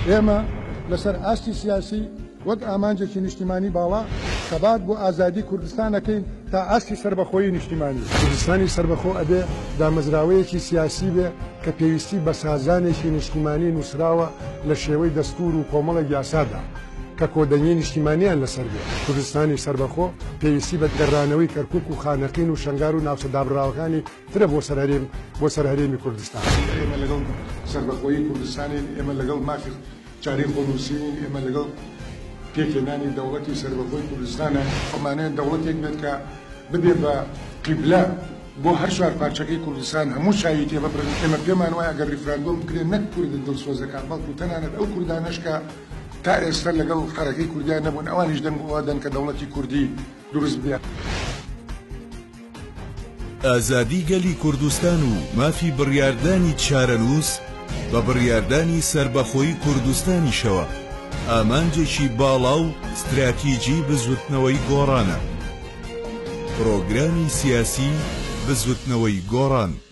ئێمە لەسەر ئاستی سیاسی وەک ئامانجێکی نیشتیمانی باڵا سەبات بۆ ئازادی کوردستانەکەین تا ئاستی سربەخۆیی نیشتیمانی. کوردستانی سربەخۆ ئەبێ دامەزراوەیەکی سیاسی بێ کە پێویستی بە سازانێکی نیشتیمانی نووسراوە لە شێوەی دەستور و کۆمەڵە یاسادا کە کۆدەنگی نیشتیمانیان لەسەر بێ. کوردستانی سربەخۆ پێویستی بە گەڕانەوەی کەرکووک و خانەقین و شنگار و ناوچەدابراوەکانی ترە بۆ سەرهەرێمی کوردستان. ئێمە لەگەڵ سربەخۆیی کوردستانی، ئێمە لەگەڵ مافی چارەی خۆنووسین، ئێمە لەگەڵ پێکهێنانی دەوڵەتی سربەخۆی کوردستانە. ئەمانەیە دەوڵەتێک بێت کە ببێ بە قیبلە بۆ هەر چوار پارچەکەی کوردستان هەموو شایی تێببرن. ئێمە پێمان وایە ئەگەر ریفراندۆم بکرێت نەک کوردن دڵسۆزەکان بەڵکو تەنانەت ئەو کوردانەش کە تا ئێستا لەگەڵ خەرەکەی کوردیان نەبوون ئەوانیش دەنگ بۆوادەن کە دەوڵەتی کوردی دروست بێت. ئازادی گەلی کوردستان و مافی بڕیاردانی چارەنووس بە بڕیاردانی سربەخۆیی کوردستانیشەوە ئامانجێکی باڵا و ستراتیجی بزوتنەوەی گۆڕانە. پرۆگرامی سیاسی بزوتنەوەی گۆڕان.